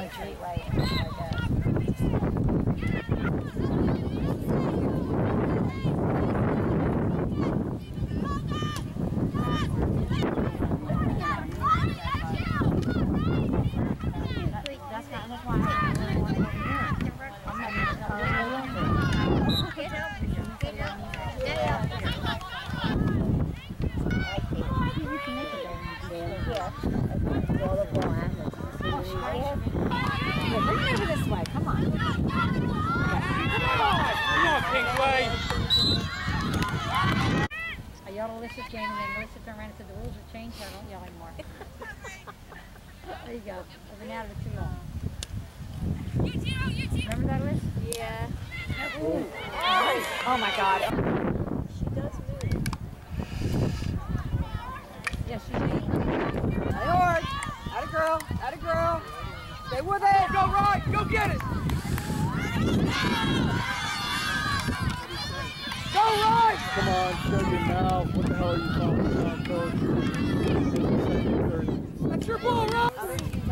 on the street right and stuff like that. That's why I really want to go here. I'm not going to you can make it there. Bring it over this way. Come on. Come on, Pinkway. I yelled at Alyssa Jane, and then Melissa turned around and said, the rules have changed, so I don't yell anymore. There you go. I've been out of it too long. Remember that, Liz? Yeah. Ooh. Oh my God. She does move. Yes, she did. Stay hard. Atta girl. Atta girl. Stay with it. Go right. Go get it. Go right. Come on, show your mouth. What the hell are you talking about, coach? That's your ball, right?